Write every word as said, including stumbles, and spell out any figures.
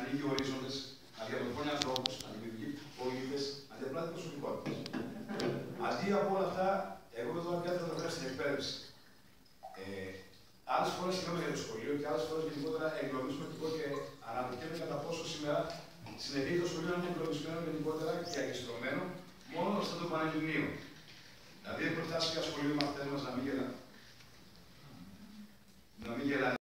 ανοίγει ορίζοντες, να διαμορφώνει ανθρώπους, να δημιουργεί πολίτες, να διαπλάττει προσωπικότητες. Αντί από όλα αυτά, εγώ εδώ πια θα το φέρω στην εκπαίδευση. Ε, άλλες φορές μιλάμε για το σχολείο και άλλες φορές γενικότερα εγκλωβισματικό και αναρωτιέμαι κατά πόσο σήμερα συνεχίζει το σχολείο να είναι εγκλωβισμένο γενικότερα και αγκιστρωμένο μόνο στο το Πανελληνίο. Δηλαδή, έχουμε φτάσει για σχολείο μαθητές μας να μην γελάνε. Να μην γελάνε.